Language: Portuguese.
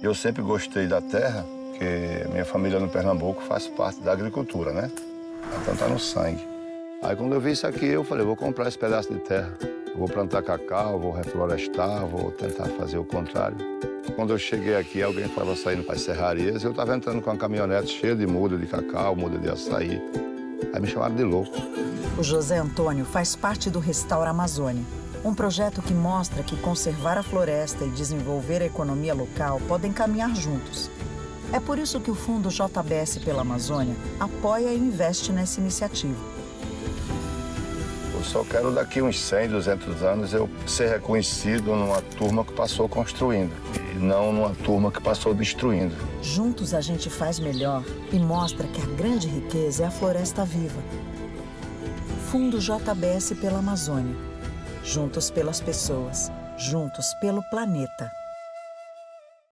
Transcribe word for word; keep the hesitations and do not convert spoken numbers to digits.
Eu sempre gostei da terra, porque minha família no Pernambuco faz parte da agricultura, né? Então tá no sangue. Aí quando eu vi isso aqui, eu falei, vou comprar esse pedaço de terra. Eu vou plantar cacau, vou reflorestar, vou tentar fazer o contrário. Quando eu cheguei aqui, alguém estava saindo para as serrarias e eu estava entrando com uma caminhonete cheia de muda de cacau, muda de açaí. Aí me chamaram de louco. O José Antônio faz parte do Restaura Amazônia, um projeto que mostra que conservar a floresta e desenvolver a economia local podem caminhar juntos. É por isso que o Fundo J B S pela Amazônia apoia e investe nessa iniciativa. Eu só quero daqui uns cem, duzentos anos eu ser reconhecido numa turma que passou construindo e não numa turma que passou destruindo. Juntos a gente faz melhor e mostra que a grande riqueza é a floresta viva. Fundo J B S pela Amazônia. Juntos pelas pessoas, juntos pelo planeta.